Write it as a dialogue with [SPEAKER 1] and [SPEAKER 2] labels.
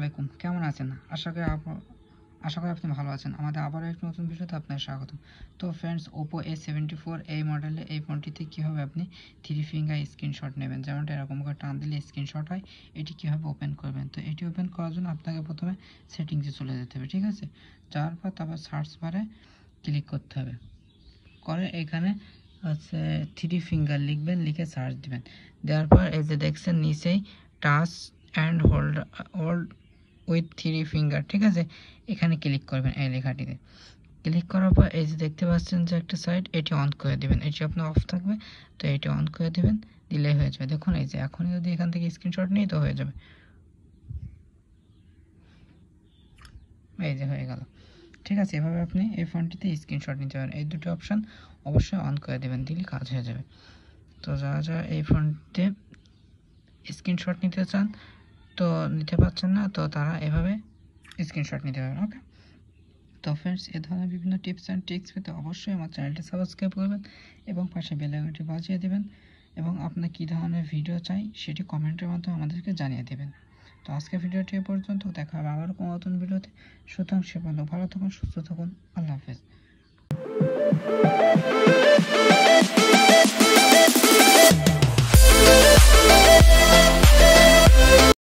[SPEAKER 1] আলাইকুম, কেমন আছেন? আশা করি আপনি ভালো আছেন। আমাদের আবারও একটি নতুন ভিডিওতে আপনাকে স্বাগতম। তো ফ্রেন্ডস, Oppo A74 এই মডেলে এই ফোনটিতে কীভাবে আপনি 3 ফিঙ্গার স্ক্রিনশট নেবেন, যেমনটা এরকম করে টান দিলে স্ক্রিনশট হয়, এটি কীভাবে ওপেন করবেন। তো এটি ওপেন করার জন্য আপনাকে প্রথমে সেটিংসে চলে যেতে হবে, ঠিক আছে? যাওয়ার পর তারপর সার্চ বারে ক্লিক করতে হবে, করে এখানে হচ্ছে 3 ফিঙ্গার লিখবেন, লিখে সার্চ দিবেন। দেওয়ার পর এই যে দেখছেন নিচেই touch and hold with 3 finger, ঠিক আছে? এখানে ক্লিক করবেন, এই লেখাটিতে ক্লিক করার পর এই যে দেখতে পাচ্ছেন যে একটা সাইড, এটি অন করে দেবেন। এটি আপনার অফ থাকবে, তো এটি অন করে দেবেন, দিলেই হয়ে যাবে। দেখুন এই যে এখনই যদি এখান থেকে স্ক্রিনশট নিই তো হয়ে যাবে, এই যে হয়ে গেল, ঠিক আছে? এভাবে আপনি এই ফোনটিতে স্ক্রিনশট নিতে পারেন। এই দুটো অপশান অবশ্যই অন করে দেবেন, দিলে কাজ হয়ে যাবে। তো যারা এই ফোনটিতে স্ক্রিনশট নিতে চান তো নিতে পারছেন না, তো তারা এভাবে স্ক্রিনশট নিতে পারবেন। ওকে, তো ফ্রেন্ডস, এ ধরনের বিভিন্ন টিপস অ্যান্ড ট্রিক্স পেতে অবশ্যই আমার চ্যানেলটি সাবস্ক্রাইব করবেন এবং পাশে বেল আইকনটি বাজিয়ে দেবেন, এবং আপনার কী ধরনের ভিডিও চাই সেটি কমেন্টের মাধ্যমে আমাদেরকে জানিয়ে দেবেন। তো আজকের ভিডিওটি এ পর্যন্ত, দেখা হবে আবার কোনো নতুন ভিডিওতে। সুতরাং সে পর্যন্ত ভালো থাকুন, সুস্থ থাকুন, আল্লাহ হাফেজ।